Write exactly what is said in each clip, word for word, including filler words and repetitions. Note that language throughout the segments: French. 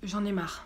J'en ai marre.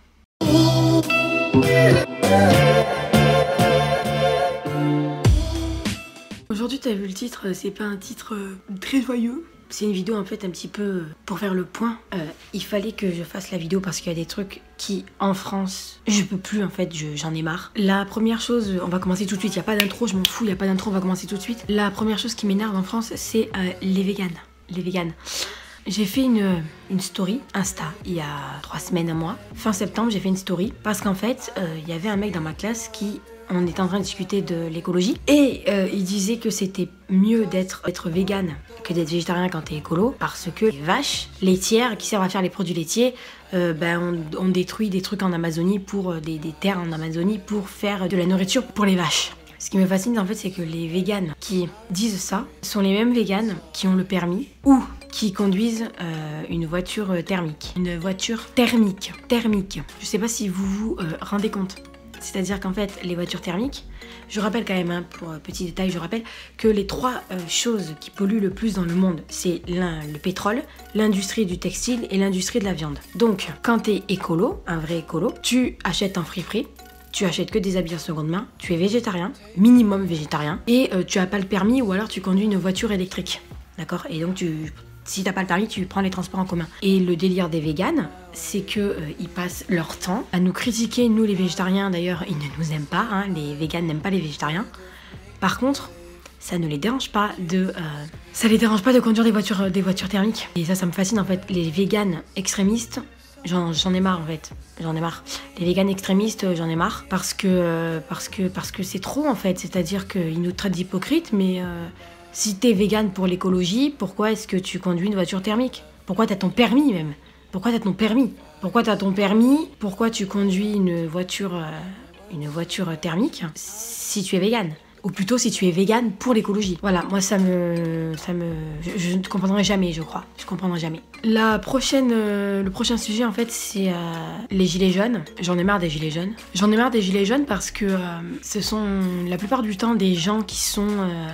Aujourd'hui, t'as vu le titre, c'est pas un titre très joyeux. C'est une vidéo en fait un petit peu pour faire le point. Euh, il fallait que je fasse la vidéo parce qu'il y a des trucs qui, en France, je peux plus en fait, j'en ai marre. La première chose, on va commencer tout de suite, il n'y a pas d'intro, je m'en fous, il n'y a pas d'intro, on va commencer tout de suite. La première chose qui m'énerve en France, c'est euh, les véganes. Les véganes. J'ai fait une, une story Insta il y a trois semaines, un mois. Fin septembre, j'ai fait une story parce qu'en fait, euh, il y avait un mec dans ma classe qui... On était en train de discuter de l'écologie et euh, il disait que c'était mieux d'être être végane que d'être végétarien quand t'es écolo parce que les vaches laitières qui servent à faire les produits laitiers, euh, ben on, on détruit des trucs en Amazonie pour euh, des, des terres en Amazonie pour faire de la nourriture pour les vaches. Ce qui me fascine en fait, c'est que les véganes qui disent ça sont les mêmes véganes qui ont le permis ou qui conduisent euh, une voiture thermique. Une voiture thermique. Thermique. Je sais pas si vous vous euh, rendez compte. C'est-à-dire qu'en fait, les voitures thermiques, je rappelle quand même, hein, pour un petit détail, je rappelle que les trois euh, choses qui polluent le plus dans le monde, c'est le pétrole, l'industrie du textile et l'industrie de la viande. Donc, quand t'es écolo, un vrai écolo, tu achètes en friperie, tu achètes que des habits en seconde main, tu es végétarien, minimum végétarien, et euh, tu as pas le permis ou alors tu conduis une voiture électrique. D'accord? Et donc, tu... si t'as pas le permis, tu prends les transports en commun. Et le délire des véganes, c'est que euh, ils passent leur temps à nous critiquer, nous les végétariens. D'ailleurs, ils ne nous aiment pas, hein, les véganes n'aiment pas les végétariens. Par contre, ça ne les dérange pas de, euh, ça les dérange pas de conduire des voitures, euh, des voitures thermiques. Et ça, ça me fascine en fait. Les véganes extrémistes, j'en j'en ai marre en fait. J'en ai marre. Les véganes extrémistes, j'en ai marre parce que euh, parce que parce que c'est trop en fait. C'est-à-dire qu'ils nous traitent d'hypocrites, mais euh, si t'es végane pour l'écologie, pourquoi est-ce que tu conduis une voiture thermique? Pourquoi t'as ton permis même? Pourquoi t'as ton permis? Pourquoi t'as ton permis? Pourquoi tu conduis une voiture, euh, une voiture thermique si tu es végane? Ou plutôt si tu es végane pour l'écologie. Voilà, moi ça me... ça me je, je ne comprendrai jamais, je crois. Je comprendrai jamais. La prochaine, euh, le prochain sujet en fait, c'est euh, les gilets jaunes. J'en ai marre des gilets jaunes. J'en ai marre des gilets jaunes parce que euh, ce sont la plupart du temps des gens qui sont... Euh,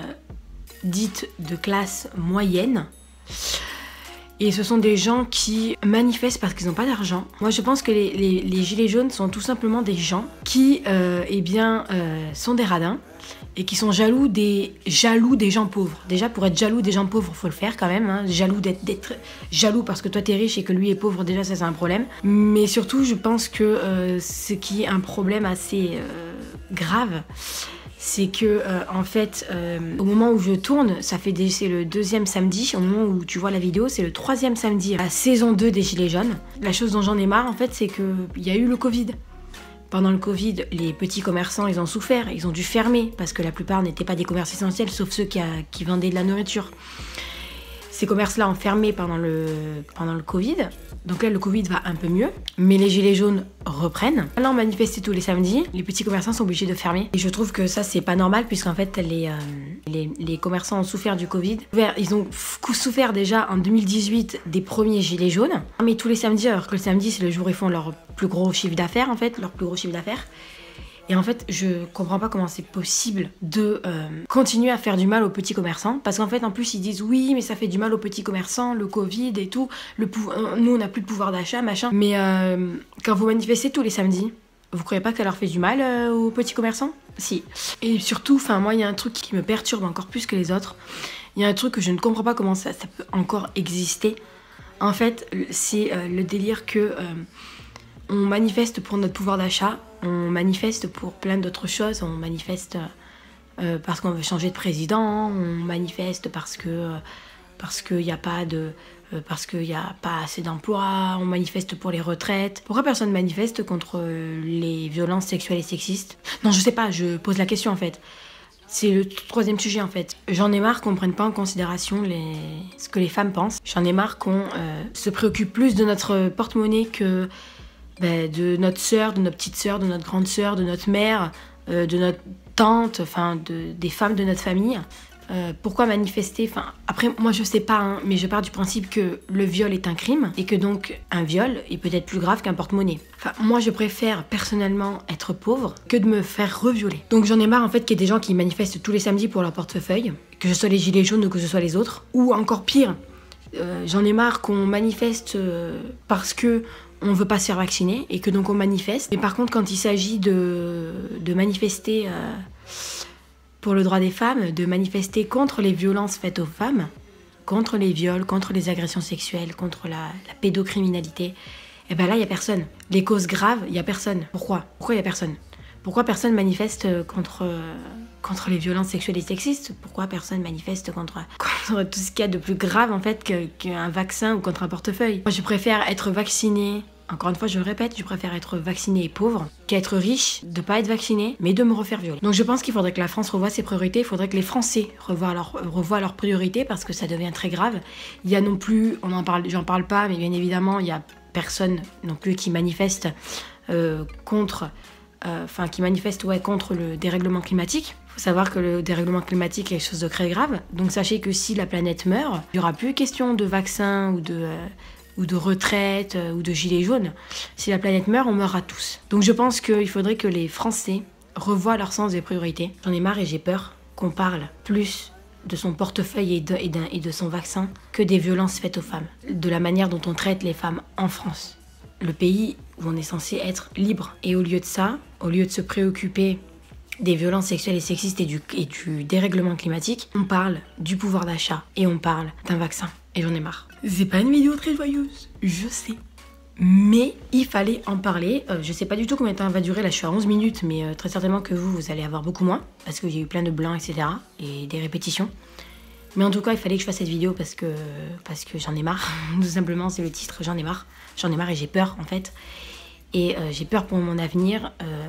dites de classe moyenne. Et ce sont des gens qui manifestent parce qu'ils n'ont pas d'argent. Moi, je pense que les, les, les gilets jaunes sont tout simplement des gens qui, euh, eh bien, euh, sont des radins et qui sont jaloux des, jaloux des gens pauvres. Déjà, pour être jaloux des gens pauvres, faut le faire quand même. Hein. Jaloux d'être, d'être jaloux parce que toi, t'es riche et que lui est pauvre, déjà, ça, c'est un problème. Mais surtout, je pense que euh, ce qui est un problème assez euh, grave, c'est que euh, en fait euh, au moment où je tourne, ça fait des, c'est le deuxième samedi, au moment où tu vois la vidéo, c'est le troisième samedi, la saison deux des Gilets jaunes. La chose dont j'en ai marre en fait, c'est que il y a eu le Covid. Pendant le Covid, les petits commerçants, ils ont souffert, ils ont dû fermer parce que la plupart n'étaient pas des commerces essentiels, sauf ceux qui, a, qui vendaient de la nourriture. Ces commerces-là ont fermé pendant le, pendant le Covid. Donc là, le Covid va un peu mieux. Mais les gilets jaunes reprennent. Maintenant, manifester tous les samedis, les petits commerçants sont obligés de fermer. Et je trouve que ça, c'est pas normal, puisqu'en fait, les, euh, les, les commerçants ont souffert du Covid. Ils ont souffert déjà en deux mille dix-huit des premiers gilets jaunes. Mais tous les samedis, alors que le samedi, c'est le jour où ils font leur plus gros chiffre d'affaires, en fait, leur plus gros chiffre d'affaires. Et en fait, je comprends pas comment c'est possible de euh, continuer à faire du mal aux petits commerçants. Parce qu'en fait, en plus, ils disent oui, mais ça fait du mal aux petits commerçants, le Covid et tout. Le pouvoir, nous, on n'a plus de pouvoir d'achat, machin. Mais euh, quand vous manifestez tous les samedis, vous croyez pas que ça leur fait du mal euh, aux petits commerçants? Si. Et surtout, enfin, moi, il y a un truc qui me perturbe encore plus que les autres. Il y a un truc que je ne comprends pas comment ça, ça peut encore exister. En fait, c'est euh, le délire que... Euh, on manifeste pour notre pouvoir d'achat, on manifeste pour plein d'autres choses, on manifeste euh, parce qu'on veut changer de président, on manifeste parce que euh, parce qu'il n'y a pas de euh, parce qu'il n'y a pas assez d'emplois, on manifeste pour les retraites. Pourquoi personne manifeste contre euh, les violences sexuelles et sexistes? Non, je sais pas, je pose la question en fait. C'est le troisième sujet en fait. J'en ai marre qu'on ne prenne pas en considération les... ce que les femmes pensent. J'en ai marre qu'on euh, se préoccupe plus de notre porte-monnaie que Ben, de notre sœur, de notre petite sœur, de notre grande sœur, de notre mère, euh, de notre tante, enfin de, des femmes de notre famille. Euh, pourquoi manifester? Enfin, après, moi je sais pas, hein, mais je pars du principe que le viol est un crime et que donc un viol est peut-être plus grave qu'un porte-monnaie. Enfin, moi je préfère personnellement être pauvre que de me faire revioler. Donc j'en ai marre en fait qu'il y ait des gens qui manifestent tous les samedis pour leur portefeuille, que ce soit les gilets jaunes ou que ce soit les autres, ou encore pire, euh, j'en ai marre qu'on manifeste euh, parce que on veut pas se faire vacciner et que donc on manifeste. Mais par contre, quand il s'agit de, de manifester euh, pour le droit des femmes, de manifester contre les violences faites aux femmes, contre les viols, contre les agressions sexuelles, contre la, la pédocriminalité, et ben là, il n'y a personne. Les causes graves, il n'y a personne. Pourquoi Pourquoi il n'y a personne Pourquoi personne manifeste contre, euh, contre les violences sexuelles et sexistes? Pourquoi personne manifeste contre, contre tout ce qu'il y a de plus grave, en fait, que, qu'un vaccin ou contre un portefeuille? Moi, je préfère être vaccinée. Encore une fois, je le répète, je préfère être vaccinée et pauvre qu'être riche, de pas être vaccinée, mais de me refaire violer. Donc je pense qu'il faudrait que la France revoie ses priorités, il faudrait que les Français revoient, leur, revoient leurs priorités parce que ça devient très grave. Il y a non plus, on en parle, j'en parle pas, mais bien évidemment, il y a personne non plus qui manifeste euh, contre, enfin euh, qui manifeste ouais, contre le dérèglement climatique. Il faut savoir que le dérèglement climatique est quelque chose de très grave. Donc sachez que si la planète meurt, il n'y aura plus question de vaccin ou de... Euh, ou de retraite, euh, ou de gilets jaunes. Si la planète meurt, on meurt à tous. Donc je pense qu'il faudrait que les Français revoient leur sens des priorités. J'en ai marre et j'ai peur qu'on parle plus de son portefeuille et de, et, d'un, et de son vaccin que des violences faites aux femmes. De la manière dont on traite les femmes en France. Le pays où on est censé être libre. Et au lieu de ça, au lieu de se préoccuper des violences sexuelles et sexistes et du, et du dérèglement climatique, on parle du pouvoir d'achat et on parle d'un vaccin. Et j'en ai marre. C'est pas une vidéo très joyeuse, je sais. Mais il fallait en parler. Euh, je sais pas du tout combien de temps elle va durer. Là, je suis à onze minutes, mais euh, très certainement que vous, vous allez avoir beaucoup moins. Parce qu'il y a eu plein de blancs, et cetera. Et des répétitions. Mais en tout cas, il fallait que je fasse cette vidéo parce que, parce que j'en ai marre. Tout simplement, c'est le titre, j'en ai marre. J'en ai marre et j'ai peur, en fait. Et euh, j'ai peur pour mon avenir. Euh,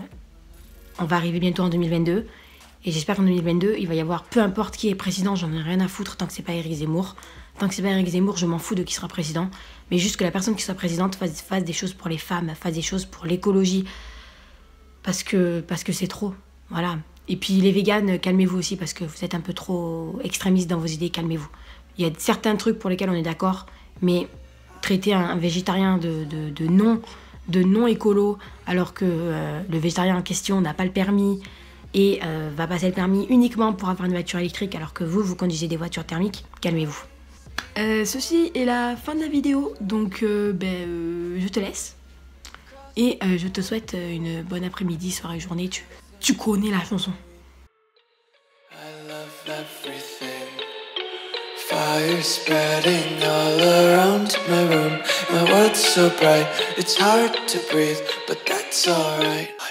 on va arriver bientôt en deux mille vingt-deux. Et j'espère qu'en deux mille vingt-deux, il va y avoir, peu importe qui est président, j'en ai rien à foutre tant que c'est pas Éric Zemmour. Tant que c'est pas Éric Zemmour, je m'en fous de qui sera président. Mais juste que la personne qui sera présidente fasse, fasse des choses pour les femmes, fasse des choses pour l'écologie. Parce que parce que c'est trop. Voilà. Et puis les véganes, calmez-vous aussi parce que vous êtes un peu trop extrémistes dans vos idées, calmez-vous. Il y a certains trucs pour lesquels on est d'accord, mais traiter un, un végétarien de, de, de non, de non écolo, alors que euh, le végétarien en question n'a pas le permis et euh, va passer le permis uniquement pour avoir une voiture électrique, alors que vous, vous conduisez des voitures thermiques, calmez-vous. Euh, ceci est la fin de la vidéo, donc euh, ben, euh, je te laisse. Et euh, je te souhaite une bonne après-midi, soirée, journée. Tu, tu connais la chanson. I love everything. Fire spreading all around my room. My world's so bright, it's hard to breathe, but that's alright.